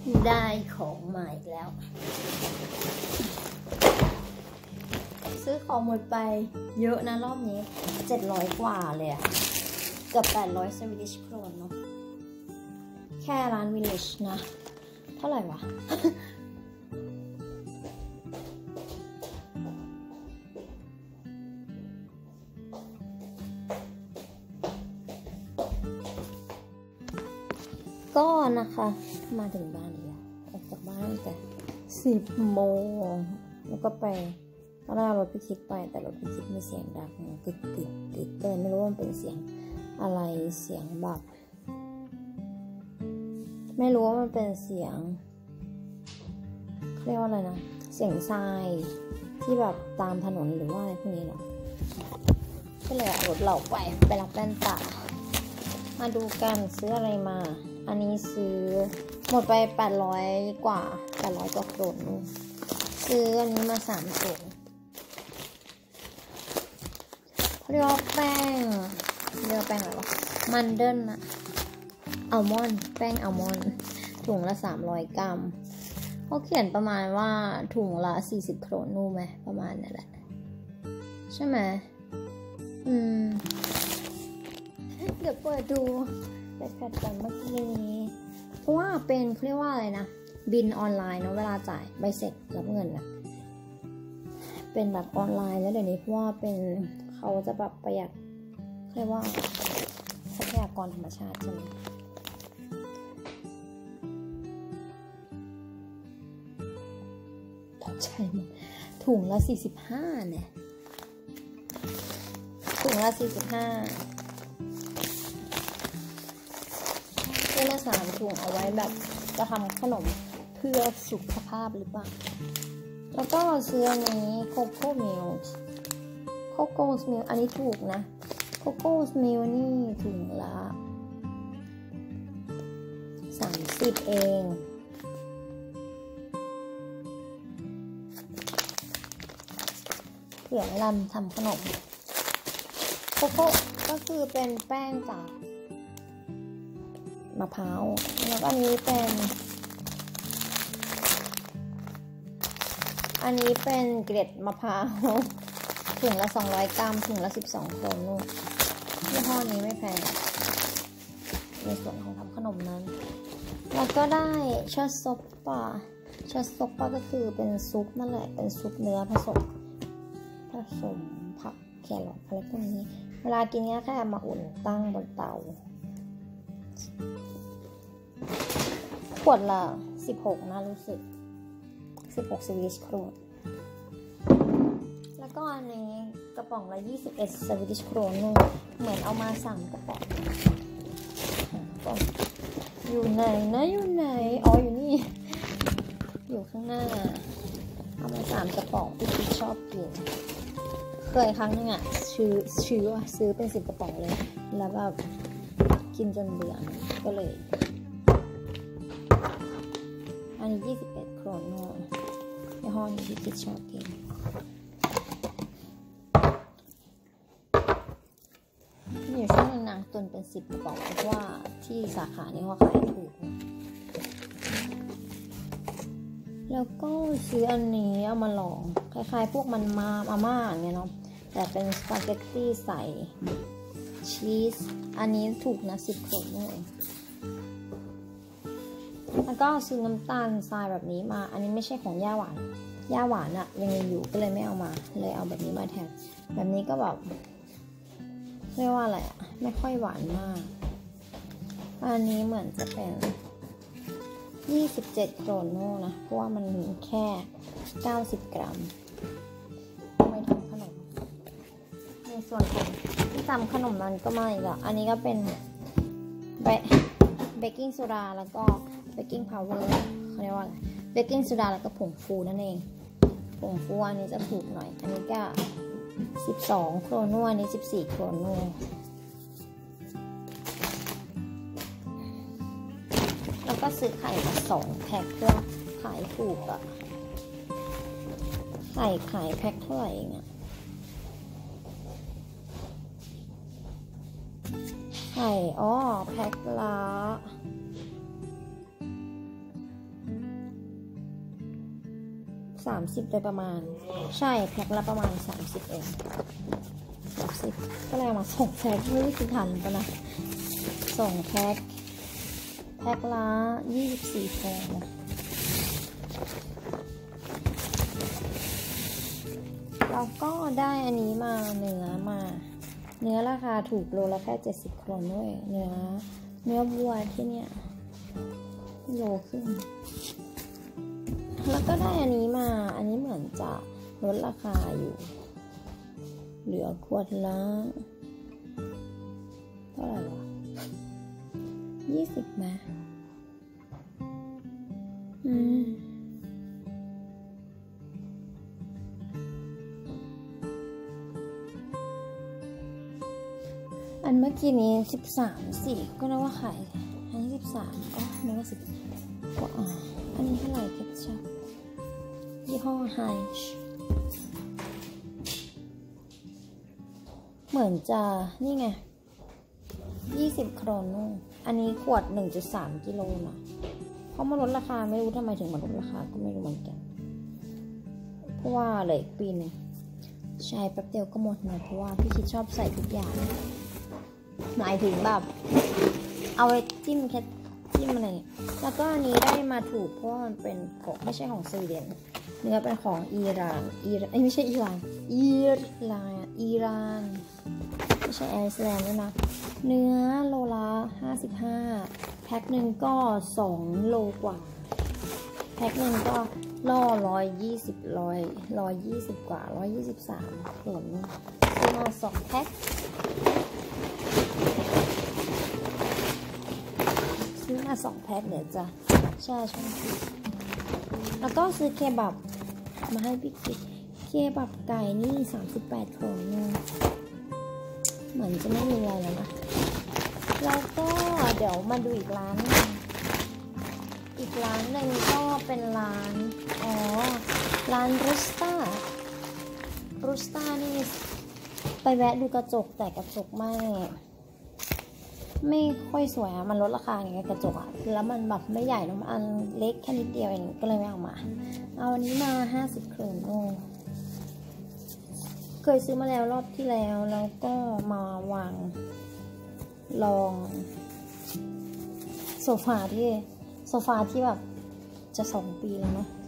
ได้ของใหม่แล้ว ซื้อของหมดไปเยอะนะรอบนี้700 กว่าเลยอะเกือบ800 Swedish Krona เนาะแค่ร้าน Village นะเท่าไหร่วะ ก็นะคะมาถึงบ้านแล้วออกจากบ้านแต่10 โมงแล้วก็ไปตอนแรกรถพี่คิดไปแต่รถพี่คิดมีเสียงดังกึกกึกกึกก็เลยไม่รู้ว่ามันเป็นเสียงอะไรเสียงแบบไม่รู้ว่ามันเป็นเสียงเรียกว่าอะไรนะเสียงทรายที่แบบตามถนนหรือว่าอะไรพวกนี้เนาะก็เลยเอารถเราไปรับแว่นตามาดูกันซื้ออะไรมาอันนี้ซื้อหมดไป800 กว่าโครนซื้ออันนี้มา3 ถุงเรียกว่าแป้งอะไรวะมันเดิลอะอัลมอนด์แป้งอัลมอนด์ถุงละ300 กรัมเขาเขียนประมาณว่าถุงละ40 โครนไหมประมาณนั่นแหละใช่ไหมเดี๋ยวเปิดดูไปกัดกันเมื่อกี้นี้เพราะว่าเป็นเขาเรียกว่าอะไรนะบินออนไลน์เนาะเวลาจ่ายใบเสร็จรับเงินอะเป็นแบบออนไลน์แล้วเดี๋ยวนี้เพราะว่าเป็นเขาจะแบบประหยัดเรียกว่าทรัพยากรธรรมชาติใช่ไหมใช่หมดถุงละ45เนี่ยถุงละ45ซื้อมา3 ถุงเอาไว้แบบจะทำขนมเพื่อสุขภาพหรือเปล่าแล้วก็ซื้ออันนี้โคโค่มิลอันนี้ถูกนะโคโค่มิลนี่ถุงละ30เองเผื่อเวลาทำขนมโคโค่ก็คือเป็นแป้งจากมะพร้าวแล้วก็อันนี้เป็นเกล็ดมะพร้าวถุงละ200 กรัมถุงละ12 โครนนู่นยี่ห้อนี้ไม่แพงในส่วนของทำขนมนั้นแล้วก็ได้ชาซอปป้าก็คือเป็นซุปนั่นแหละเป็นซุปเนื้อผสมผักแครอทอะไรพวกนี้เวลากินเนี้ยแค่มาอุ่นตั้งบนเตาขวดละ16นะรู้สึก16 Swedish Krona แล้วก็อันนี้กระป๋องละ21 Swedish Krona เหมือนเอามา3 กระป๋องอยู่ไหนอ๋ออยู่นี่อยู่ข้างหน้าเอามา3 กระป๋องที่ชอบกินเคยครั้งนึงอ่ะซื้อเป็น10 กระป๋องเลยแล้วแบบกินจนเบื่อก็เลยอันนี้21 โครนในห้องที่คิดชอบกินมีอยู่ช่วงนึงนางตุนเป็น10 กระป๋องเพราะว่าที่สาขานี้เขาขายถูกแล้วก็ซื้ออันนี้เอามาลองคล้ายๆพวกมันมาม่าอย่างเงี้ยเนาะแต่เป็นสปาเกตตี้ใส่ชีสอันนี้ถูกนะ10 โครนเองแล้วก็ซื้อน้ำตาลทรายแบบนี้มาอันนี้ไม่ใช่ของย่าหวานอะยังอยู่ก็เลยไม่เอามาเลยเอาแบบนี้มาแทนแบบนี้ก็แบบเรียกว่าอะไรอะไม่ค่อยหวานมากอันนี้เหมือนจะเป็น27 โครนนะเพราะว่ามันมีแค่90 กรัมไม่ทำขนมในส่วนของที่ทำขนมนั้นก็มาอีกแล้วอันนี้ก็เป็นเบกกิ้งโซดาแล้วก็เบกกิ้งพาวเวอร์เขาเรียกว่าอะไรเบกกิ้งโซดาแล้วก็ผงฟูนั่นเองผงฟูอันนี้จะถูกหน่อยอันนี้ก็12 โครนอันนี้14 โครนแล้วก็ซื้อไข่มา2 แพ็คเพื่อขายถูกอะไข่ขายแพ็คเท่าไหร่เองอะไข่แพ็คละ 30โดยประมาณใช่แพ็คละประมาณ30เอง30ก็เลยมา2แพ็คไม่รู้คือทันปะนะ2แพ็คละ24ฟองเราก็ได้อันนี้มาเนื้อราคาถูกโลละแค่70 โครนด้วยเนื้อวัวที่เนี่ยโลครึ่งแล้วก็ได้อันนี้มาอันนี้เหมือนจะลดราคาอยู่เหลือขวดละเท่าไหร่วะ20 มาอันเมื่อกี้นี้13.4ก็นึกว่าขายอันนี้13ก็นึกว่า10ก็อันนี้เท่าไหร่เก็บชับยี่ห้อไฮช์เหมือนจะนี่ไง20 โครนอันนี้ขวด 1.3 กิโลนะเพราะมันลดราคาไม่รู้ทำไมถึงมาลดราคาก็ไม่รู้เหมือนกันเพราะว่าเหลืออีกปีนึงใช้แป๊บเดียวก็หมดนะเพราะว่าพี่คิดชอบใส่ทุกอย่างหมายถึงแบบเอาไว้จิ้มแค่จิ้มอะไรแล้วก็อันนี้ได้มาถูกเพราะว่ามันเป็นของไม่ใช่ของสวีเดนเนื้อเป็นของอิหร่านไม่ใช่อิหร่านไม่ใช่ไอซ์แลนด์ด้วยนะเนื้อโลละ55แพ็คหนึ่งก็2 โลกว่าแพ็คหนึ่งก็ล่อ120กว่า123ผลซื้อมา2 แพ็คซื้อมา2 แพ็คเดี๋ยวจะแช่ช่องฟิตแล้วก็ซื้อเคบับมาให้พี่กิ๊กเคบับไก่นี่38 โครนเหมือนจะไม่มีอะไรแล้วนะแล้วก็เดี๋ยวมาดูอีกร้านนึงก็เป็นร้านรูสต้านี่ไปแวะดูกระจกแต่กระจกไม่ค่อยสวยมันลดราคาไงกระจกแล้วมันแบบไม่ใหญ่นะมันเล็กแค่นิดเดียวเองก็เลยไม่เอามาเอาอันนี้มา50 โครนเคยซื้อมาแล้วรอบที่แล้วก็มาวางลองโซฟาที่แบบจะ2 ปีแล้วนะ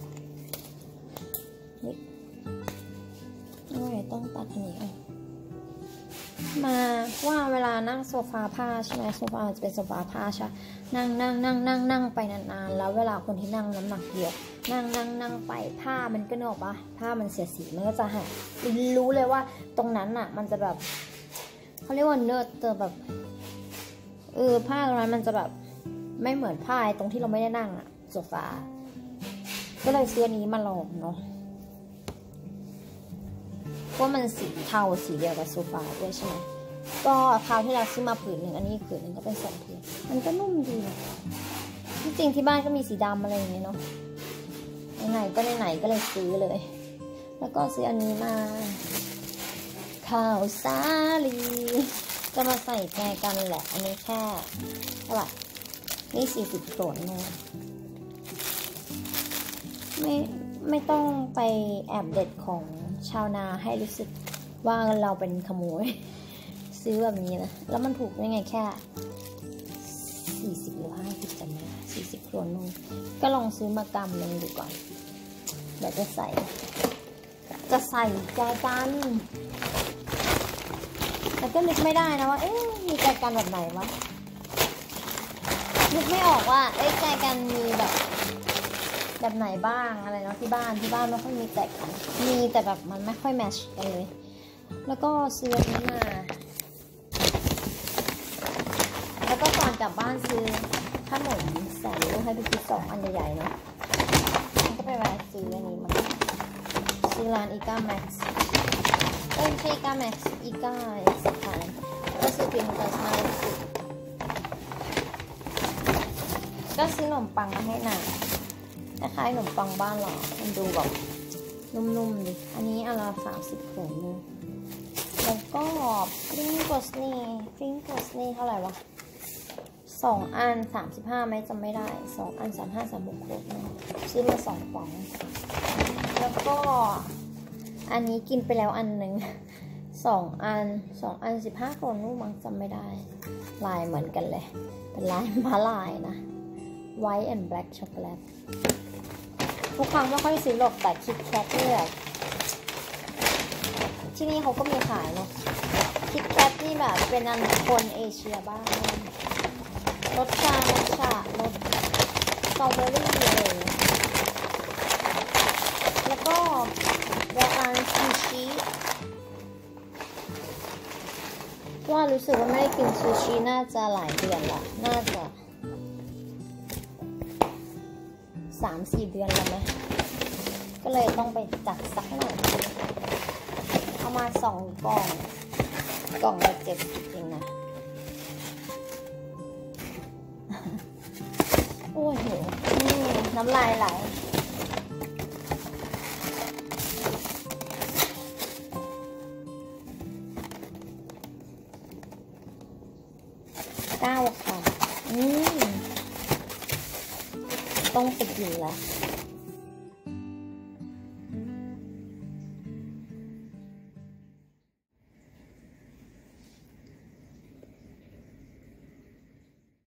นี่ต้องตัดอันนี้มาว่าเวลานั่งโซฟาผ้าใช่ไหมโซฟาจะเป็นโซฟาผ้าใช่นั่งไปนานๆแล้วเวลาคนที่นั่งน้ำหนักเยอะนั่งไปผ้ามันก็เนอะปะผ้ามันเสียสีมันก็จะหายรู้เลยว่าตรงนั้นอ่ะมันจะแบบเขาเรียกว่าเนื้อเจอแบบผ้าตรงนั้นมันจะแบบไม่เหมือนผ้าตรงที่เราไม่ได้นั่งอ่ะโซฟาก็เลยซื้อนี้มาลองเนาะว่ามันสีเทาสีเดียวกับโซฟาด้วยใช่ไหมก็คราวที่เราซื้อมาผืนหนึ่งอันนี้ผืนหนึ่งก็เป็น2 ผืนมันก็นุ่มดีที่จริงที่บ้านก็มีสีดำอะไรอย่างเงี้ยเนาะไหนก็เลยซื้อเลยแล้วก็ซื้ออันนี้มาข้าวสาลีจะมาใส่แกงกันแหละอันนี้แค่เท่าไหร่นี่40 โครนไม่ต้องไปแอบเด็ดของชาวนาให้รู้สึกว่าเราเป็นขโมยซื้อแบบนี้นะแล้วมันถูกยังไงแค่40 หรือ 50จำไม่ได้40 โครนก็ลองซื้อมากำนึงดูก่อนเดี๋ยวจะใส่แจกันแต่ก็นึกไม่ได้นะว่ามีแจกันแบบไหนวะนึกไม่ออกว่าแจกันมีแบบไหนบ้างอะไรเนาะที่บ้านไม่ค่อยมีแจกันมีแต่แบบมันไม่ค่อยแมทช์กันเลยแล้วก็ซื้อนี้มาแล้วก็ก่อนกลับบ้านซื้อขนมแสนรู้ให้ไปกิน2 อันใหญ่ๆเนาะก็ไปแวะซื้ออันนี้มาซื้อร้านอีก้าแม็กซ์ไม่ใช่อีก้าแม็กซ์อีก้าสถานก็ซื้อเพียงแต่เช้าก็ซื้อขนมปังมาให้น่ะคล้ายๆขนมปังบ้านเรามันดูแบบนุ่มๆดิอันนี้อันละ30 โครนแล้วก็ฟิงเกิร์สนี่เท่าไหร่วะ2 อัน35ไหมจำไม่ได้2 อัน35 36 โครนซื้อมา2 ป๋องแล้วก็อันนี้กินไปแล้วอันหนึ่ง2 อัน15 กรัมนู่มั้งจำไม่ได้ลายเหมือนกันเลยเป็นลายม้าลายนะ White and Black Chocolate ทุกครั้งไม่ค่อยซื้อหรอกแต่คิดแคทเนี่ยที่นี่เขาก็มีขายเนาะคิดแคทนี่แบบเป็นอันคนเอเชียบ้างรสชาติรสสตรอเบอรี่เลยแล้วก็แบรนด์ซูชิว่ารู้สึกว่าไม่ได้กินซูชิน่าจะหลายเดือนละน่าจะ3-4 เดือนแล้วไหมก็เลยต้องไปจัดสักหน่อยเอามา2 กล่องละ70เองนะโอ้ยโหน้ำลายไหล9 ค่ะต้องไปกินแล้ว